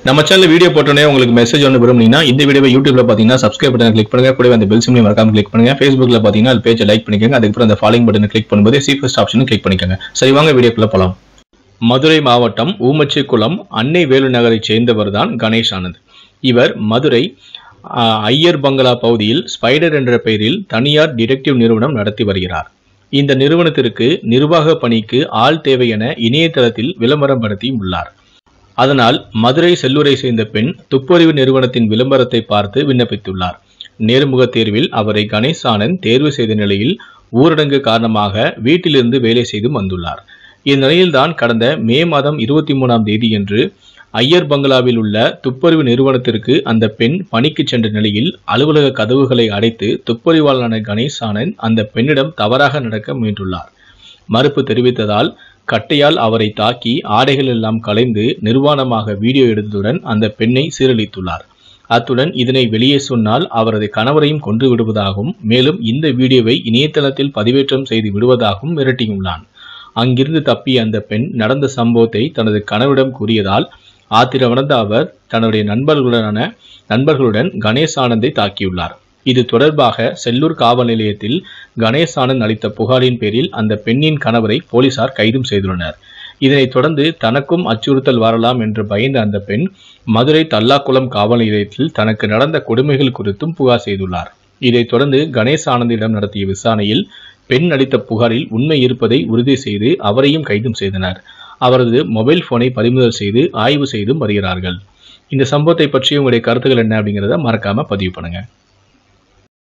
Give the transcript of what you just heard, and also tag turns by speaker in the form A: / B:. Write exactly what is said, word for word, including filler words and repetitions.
A: நம்ம channel video போட்டோனே உங்களுக்கு message ஒன்று விரும்புனீங்கன்னா இந்த வீடியோவை யூடியூப்ல பாத்தீங்கன்னா சப்ஸ்கிரைப் பட்டனை கிளிக் பண்ணுங்க, கூடவே அந்த பெல் சிம்லையும் மறக்காம கிளிக் பண்ணுங்க. Facebookல பாத்தீங்கன்னா அது பேஜை லைக் பண்ணிக்கோங்க, அதுக்கப்புறம் அந்த ஃபாலோயிங் பட்டனை கிளிக் பண்ணும்போது சி ஃபர்ஸ்ட் ஆப்ஷனும் கிளிக் பண்ணிக்கோங்க. சரி வாங்க வீடியோக்குள்ள போலாம். மதுரை மாவட்டம் ஊமச்சிக்குளம் அன்னை வேலு நகரை சேர்ந்தவர் தான் கணேஷ் ஆனந்த். இவர் மதுரை ஐயர் பங்களா பகுதியில் ஸ்பைடர் என்ற பெயரில் தனியார் டிடெக்டிவ் நிறுவனம் நடத்தி வருகிறார். இந்த நிறுவனத்திற்கு நிர்வாக பணிக்கு ஆள் தேவை என இணையதளத்தில் விளம்பரம் நடத்தி உள்ளார். அதனால் மதுரை செல்லூரை சேர்ந்த பெண் துப்பறிவு நிறுவனத்தின் விளம்பரத்தை பார்த்து விண்ணப்பித்துள்ளார். நேர்முக தேர்வில் அவரை கணேஷ் ஆனந்த் தேர்வு செய்த நிலையில் ஊரடங்கு காரணமாக வீட்டிலிருந்து வேலை செய்து வந்துள்ளார். இந்நிலையில்தான் கடந்த மே மாதம் இருபத்தி மூணாம் தேதியன்று ஐயர் பங்களாவில் உள்ள துப்பறிவு நிறுவனத்திற்கு அந்த பெண் பணிக்கு சென்ற நிலையில் அலுவலக கதவுகளை அடைத்து துப்பறிவாளரான கணேஷ் ஆனந்த் அந்த பெண்ணிடம் தவறாக நடக்க முயன்றுள்ளார். மறுப்பு தெரிவித்ததால் கட்டையால் அவரை தாக்கி ஆடைகள் எல்லாம் கலைந்து நிர்வாணமாக வீடியோ எடுத்ததுடன் அந்த பெண்ணை சீரழித்துள்ளார். அத்துடன் இதனை வெளியே சொன்னால் அவரது கணவரையும் கொன்று விடுவதாகவும் மேலும் இந்த வீடியோவை இணையதளத்தில் பதிவேற்றம் செய்து விடுவதாகவும் மிரட்டியுள்ளான். அங்கிருந்து தப்பிய அந்த பெண் நடந்த சம்பவத்தை தனது கணவரிடம் கூறியதால் ஆத்திரமடைந்த அவர் தன்னுடைய நண்பர்களுடனான நண்பர்களுடன் கணேஷ் ஆனந்தை தாக்கியுள்ளார். இது தொடர்பாக செல்லூர் காவல் நிலையத்தில் கணேஷ் ஆனந்த் அளித்த புகாரின் பேரில் அந்த பெண்ணின் கணவரை போலீசார் கைதும் செய்துள்ளனர். இதனைத் தொடர்ந்து தனக்கும் அச்சுறுத்தல் வரலாம் என்று பயந்த அந்த பெண் மதுரை தல்லாக்குளம் காவல் நிலையத்தில் தனக்கு நடந்த கொடுமைகள் குறித்தும் புகார் செய்துள்ளார். இதைத் தொடர்ந்து கணேஷ் ஆனந்திடம் நடத்திய விசாரணையில் பெண் அளித்த புகாரில் உண்மை இருப்பதை உறுதி செய்து அவரையும் கைதும் செய்தனர். அவரது மொபைல் போனை பறிமுதல் செய்து ஆய்வு செய்தும் வருகிறார்கள். இந்த சம்பவத்தை பற்றி உங்களுடைய கருத்துக்கள் என்ன அப்படிங்கிறத மறக்காம பதிவு பண்ணுங்க.